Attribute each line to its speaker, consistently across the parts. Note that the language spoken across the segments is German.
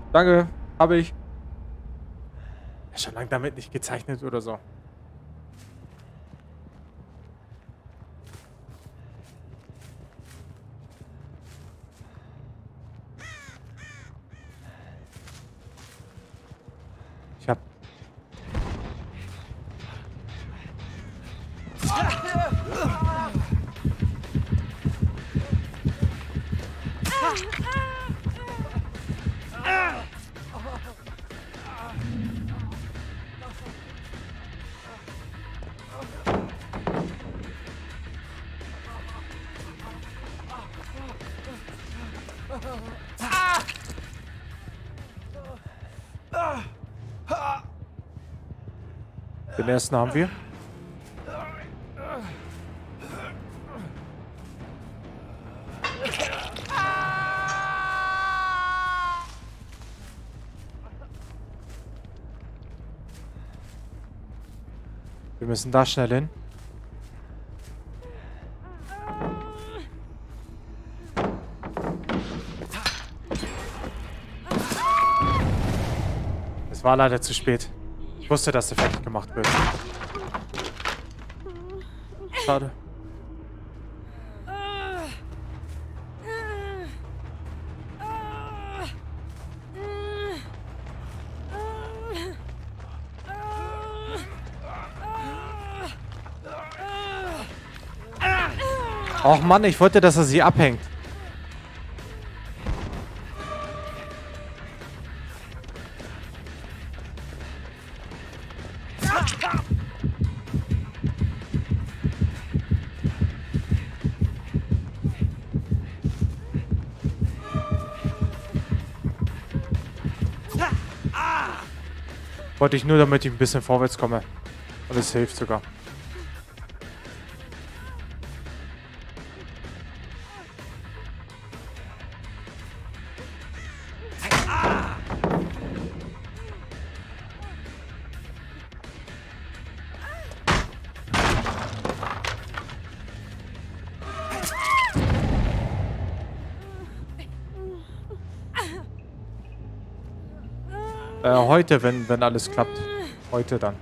Speaker 1: Danke, habe ich. Schon lange damit nicht gezeichnet oder so. Ich hab... Den ersten haben wir. Wir müssen da schnell hin. Es war leider zu spät. Ich wusste, dass der fertig gemacht wird. Schade. Och Mann, ich wollte, dass er sie abhängt. Wollte ich nur, damit ich ein bisschen vorwärts komme. Und es hilft sogar. Heute, wenn alles klappt. Heute dann.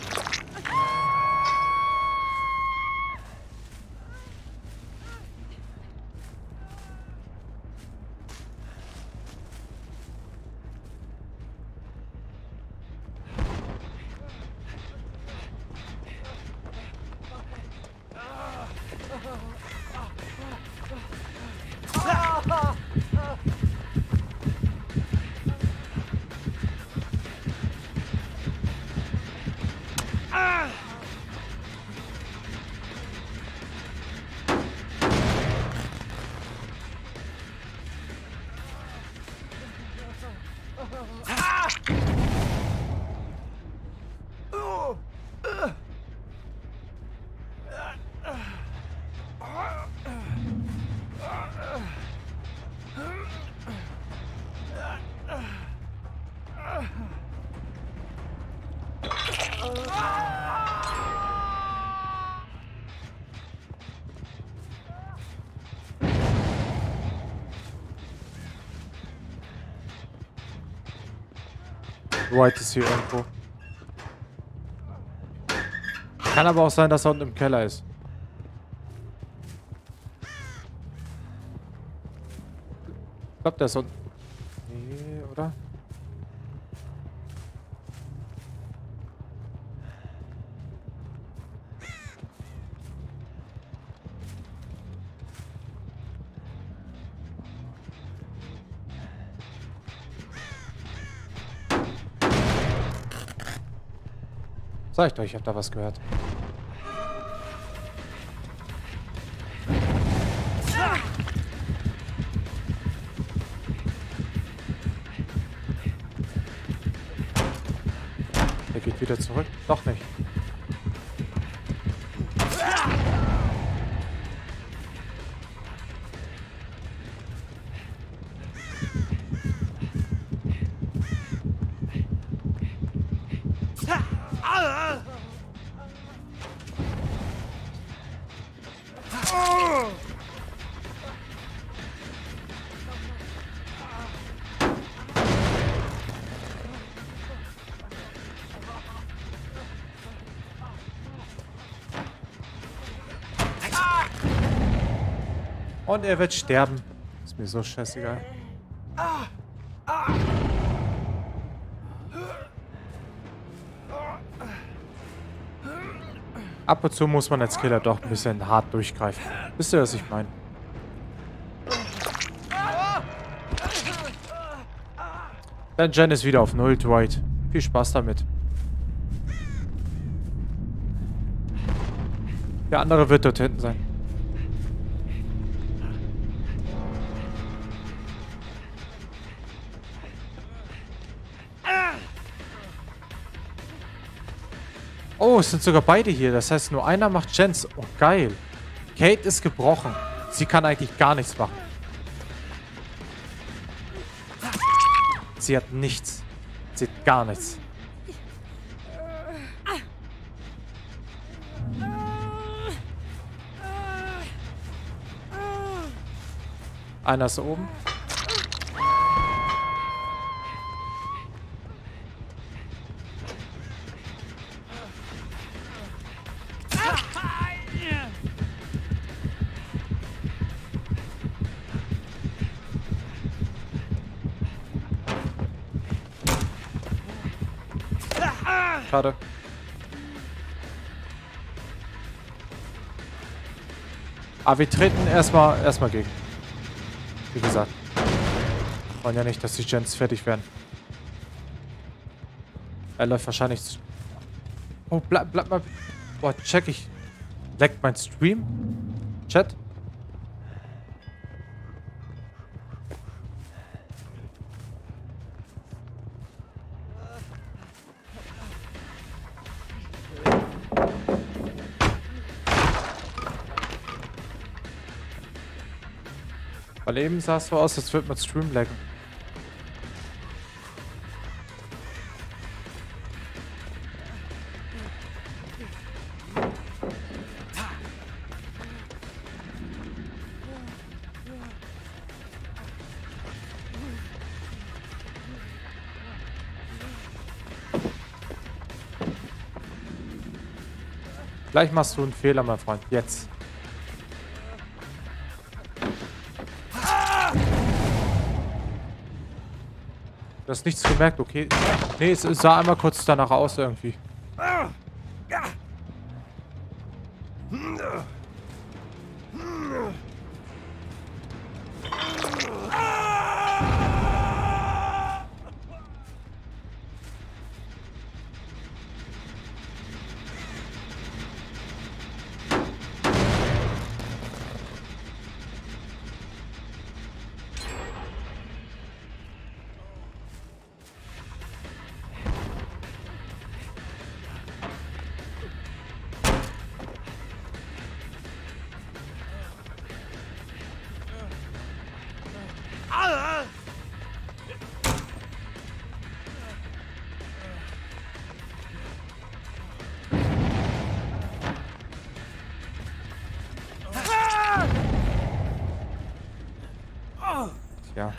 Speaker 1: White ist hier irgendwo. Kann aber auch sein, dass er unten im Keller ist. Ich glaube, der ist unten. Nee, oder? Sag ich doch, ich hab da was gehört. Er geht wieder zurück. Doch nicht. Und er wird sterben. Ist mir so scheißegal. Ab und zu muss man als Killer doch ein bisschen hart durchgreifen. Wisst ihr, was ich meine? Dann Jen ist wieder auf Null, Dwight. Viel Spaß damit. Der andere wird dort hinten sein. Oh, es sind sogar beide hier. Das heißt, nur einer macht Jens. Oh, geil. Kate ist gebrochen. Sie kann eigentlich gar nichts machen. Sie hat nichts. Sie hat gar nichts. Einer ist oben. Schade. Aber wir treten erstmal gegen. Wie gesagt. Wir wollen ja nicht, dass die Gens fertig werden. Er läuft wahrscheinlich zu... Oh, bleib mal... Boah, check ich. Leckt mein Stream? Chat? Weil eben sah es so aus, als würde man Stream laggen. Gleich machst du einen Fehler, mein Freund. Jetzt. Du hast nichts gemerkt, okay? Nee, es sah einmal kurz danach aus irgendwie. Ja.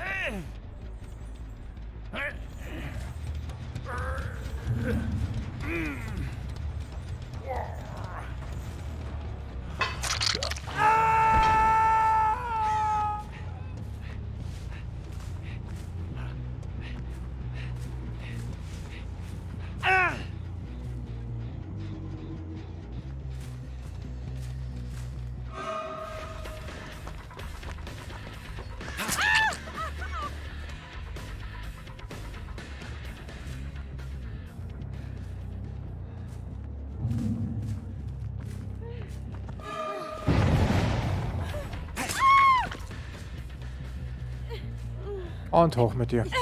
Speaker 1: Und hoch mit dir.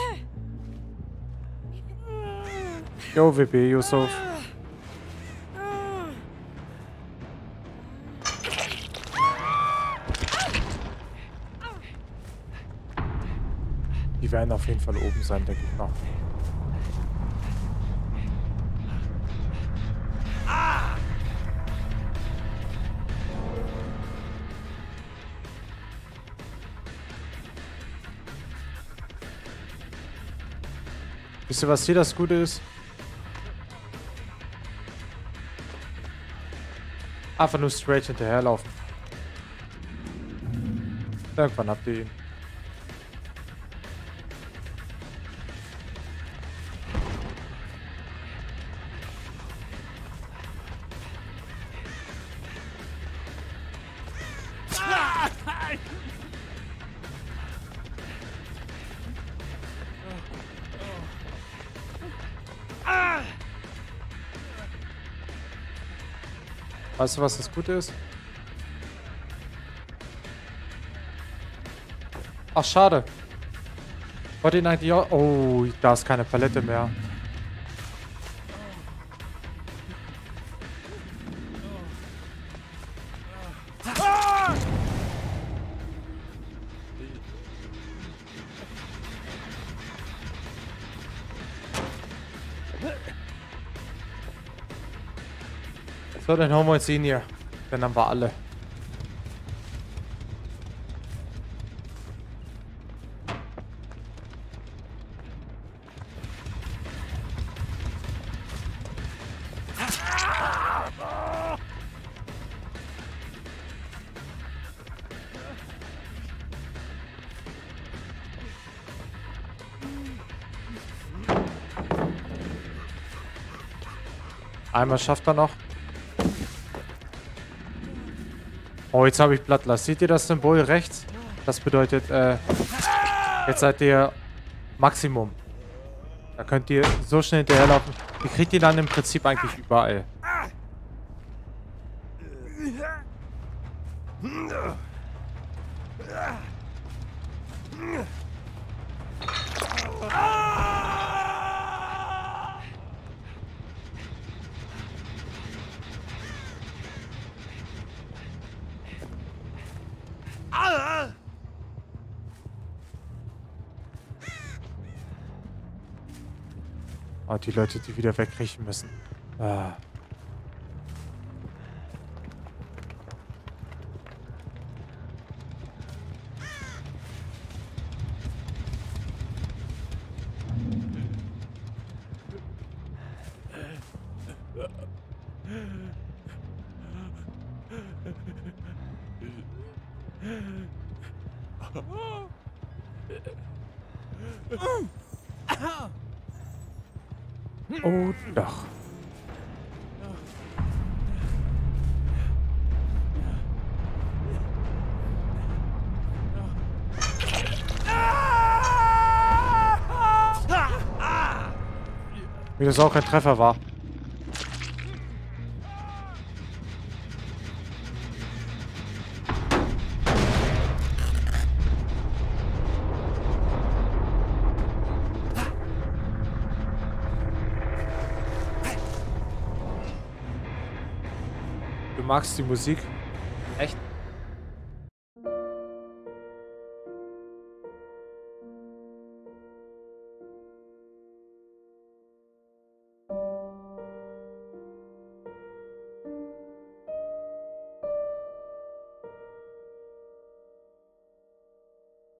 Speaker 1: Jo, WB, Yusuf. Die werden auf jeden Fall oben sein, denke ich mal. Wisst ihr, was hier das Gute ist? Einfach nur straight hinterherlaufen. Irgendwann habt ihr ihn. Weißt du, was das Gute ist? Ach, schade. Wollte ihn eigentlich auch... Oh, da ist keine Palette mehr. So, dann holen wir uns ihn hier. Dann haben wir alle. Einmal schafft er noch. Oh, jetzt habe ich Bloodlust. Seht ihr das Symbol rechts? Das bedeutet, jetzt seid ihr Maximum. Da könnt ihr so schnell hinterherlaufen. Ihr kriegt ihr dann im Prinzip eigentlich überall. Oh, die Leute, die wieder wegkriechen müssen. Ah. Oh, doch. Wie das auch kein Treffer war. Du magst die Musik? Echt?